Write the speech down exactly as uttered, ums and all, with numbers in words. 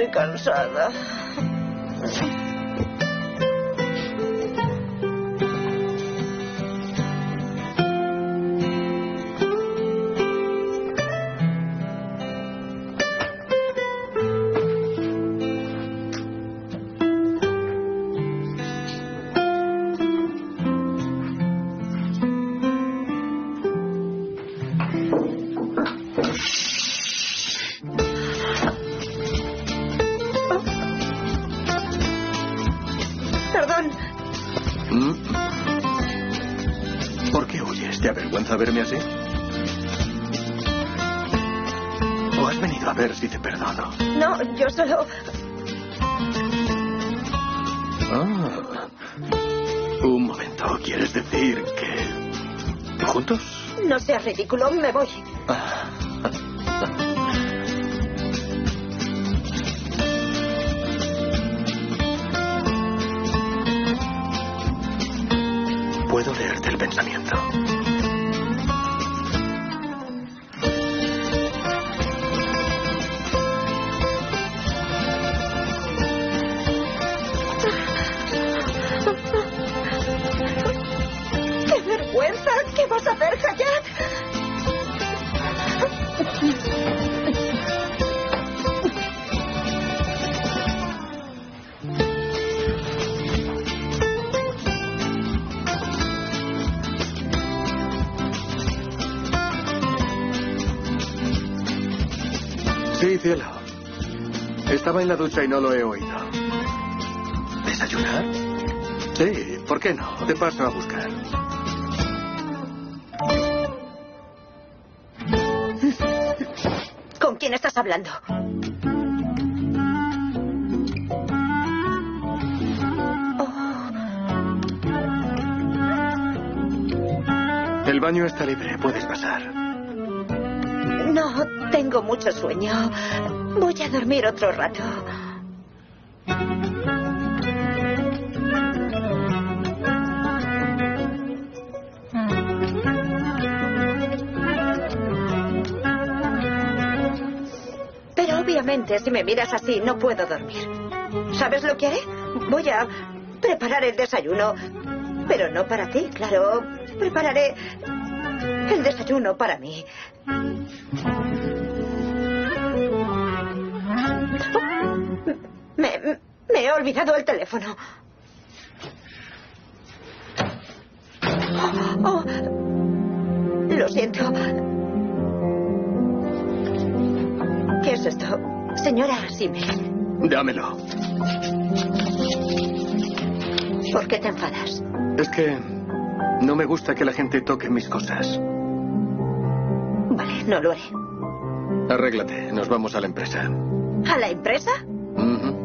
Estoy cansada. ¿Te avergüenza verme así? ¿O has venido a ver si te perdono? No, yo solo... Ah. Un momento, ¿quieres decir que... juntos? No seas ridículo, me voy. Ah. Puedo leerte el pensamiento. ¡Qué vergüenza! ¿Qué vas a hacer, Hayat? Sí, cielo. Estaba en la ducha y no lo he oído. ¿Desayunar? Sí, ¿por qué no? Te paso a buscar. ¿Con quién estás hablando? Oh. El baño está libre, puedes pasar. No, tengo mucho sueño. Voy a dormir otro rato. Pero obviamente, si me miras así, no puedo dormir. ¿Sabes lo que haré? Voy a preparar el desayuno. Pero no para ti, claro. Prepararé el desayuno para mí. Me, me he olvidado el teléfono. Oh, lo siento. ¿Qué es esto? Señora Sime. Dámelo. ¿Por qué te enfadas? Es que no me gusta que la gente toque mis cosas. Vale, no lo haré. Arréglate, nos vamos a la empresa. ¿A la empresa? Uh-huh.